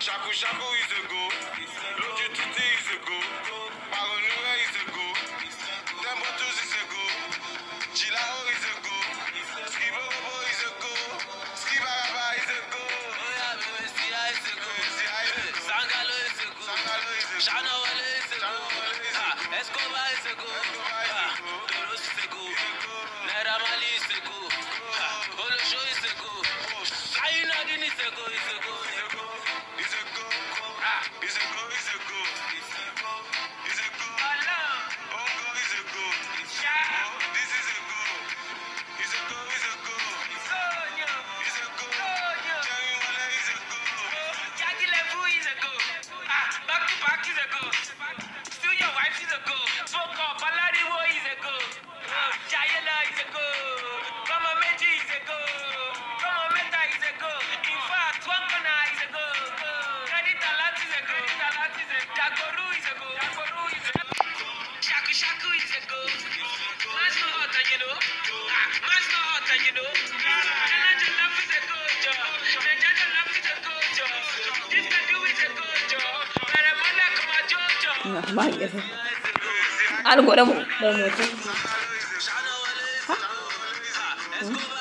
Shaku Shaku is a go. Loju Titi is a go. Paronure is a go. Tembotus is a go. Chilao is a go. Skibobo is a go. Skibaraba is a go. Sia is a go. Sangalo is a go. Shano is a go. Escobar is a go. Toros is a go. Neramali is a go. Olosho is a go. Ayunadin is a go. Is a go. Is a go. Is a go. Is a go. Is a go. Ongo is a go. This is a go. Is a go. Is a go. Is a go. Jerry Wale is a go. Jackie Levu is a go. Back to back is a go. Still your wife is a go. Spoke up. Baladiwo is a go. Jayela is a go. Mama Meji is a go. Mama Meta is a go. In fact, Wakana is a go. Credit Alat is a go. Dagoru is a go. Shaku Shaku is a go. Man's not hot, and you know. Man's not hot, and you know. Nigel Love is a go, Joe. Nigel Love is a go, Joe. This can do is a go, Joe. Maramona come a Joe. Bagus. Anu gua udah mau.